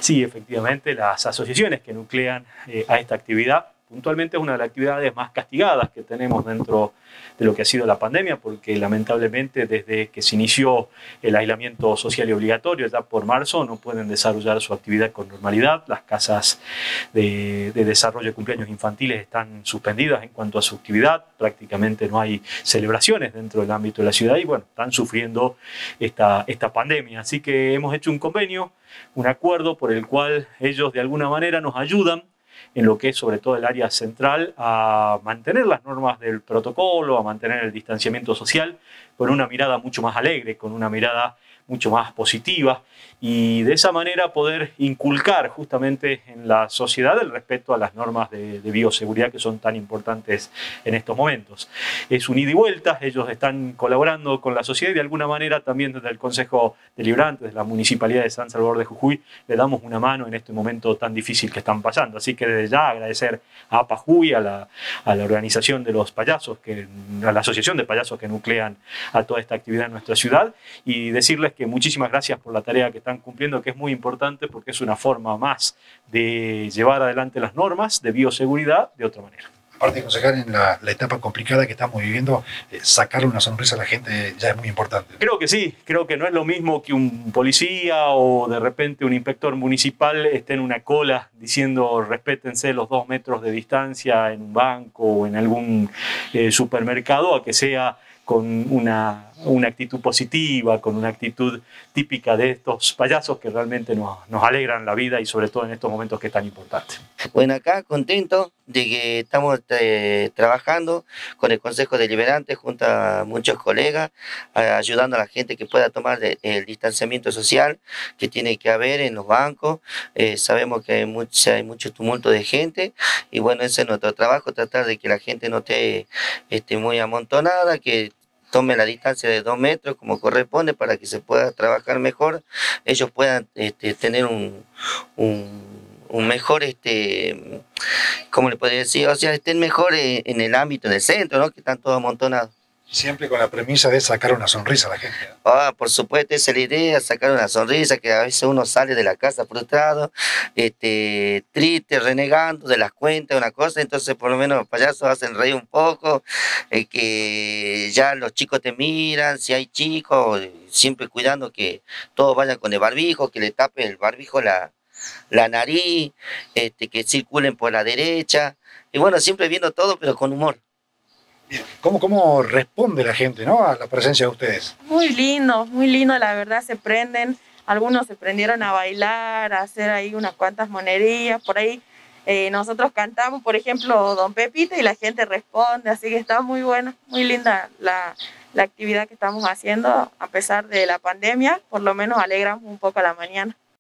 Sí, efectivamente, las asociaciones que nuclean a esta actividad, puntualmente es una de las actividades más castigadas que tenemos dentro de lo que ha sido la pandemia, porque lamentablemente desde que se inició el aislamiento social y obligatorio, ya por marzo, no pueden desarrollar su actividad con normalidad. Las casas de desarrollo de cumpleaños infantiles están suspendidas en cuanto a su actividad, prácticamente no hay celebraciones dentro del ámbito de la ciudad y bueno, están sufriendo esta pandemia. Así que hemos hecho un convenio, un acuerdo por el cual ellos de alguna manera nos ayudan en lo que es sobre todo el área central, a mantener las normas del protocolo, a mantener el distanciamiento social, con una mirada mucho más alegre, con una mirada mucho más positiva y de esa manera poder inculcar justamente en la sociedad el respeto a las normas de bioseguridad que son tan importantes en estos momentos. Es un ida y vuelta, ellos están colaborando con la sociedad y de alguna manera también desde el Consejo Deliberante, de la Municipalidad de San Salvador de Jujuy, le damos una mano en este momento tan difícil que están pasando. Así que desde ya agradecer a APA Jujuy, a la organización de los payasos, a la asociación de payasos que nuclean a toda esta actividad en nuestra ciudad y decirles que muchísimas gracias por la tarea que están cumpliendo, que es muy importante porque es una forma más de llevar adelante las normas de bioseguridad de otra manera. Aparte, concejal, en la etapa complicada que estamos viviendo, sacar una sonrisa a la gente ya es muy importante. Creo que sí, creo que no es lo mismo que un policía o de repente un inspector municipal esté en una cola diciendo respétense los 2 metros de distancia en un banco o en algún supermercado, a que sea con una actitud positiva, con una actitud típica de estos payasos que realmente nos alegran la vida y sobre todo en estos momentos que es tan importante. Bueno, acá contento de que estamos trabajando con el Consejo Deliberante junto a muchos colegas, ayudando a la gente que pueda tomar el distanciamiento social que tiene que haber en los bancos. Sabemos que hay mucho tumulto de gente y bueno, ese es nuestro trabajo, tratar de que la gente no esté muy amontonada, que tome la distancia de 2 metros como corresponde para que se pueda trabajar mejor, ellos puedan tener un mejor, ¿cómo le podría decir? O sea, estén mejor en el ámbito, en el centro, ¿no? Que están todos amontonados. Siempre con la premisa de sacar una sonrisa a la gente. Por supuesto, esa es la idea, sacar una sonrisa, que a veces uno sale de la casa frustrado, triste, renegando de las cuentas, una cosa, entonces por lo menos los payasos hacen reír un poco, que ya los chicos te miran, si hay chicos, siempre cuidando que todos vayan con el barbijo, que le tape el barbijo la nariz, que circulen por la derecha, y bueno, siempre viendo todo, pero con humor. ¿Cómo responde la gente, ¿no?, a la presencia de ustedes? Muy lindo, la verdad, se prenden, algunos se prendieron a bailar, a hacer ahí unas cuantas monerías, por ahí nosotros cantamos, por ejemplo, Don Pepito y la gente responde, así que está muy buena, muy linda la actividad que estamos haciendo, a pesar de la pandemia, por lo menos alegramos un poco la mañana.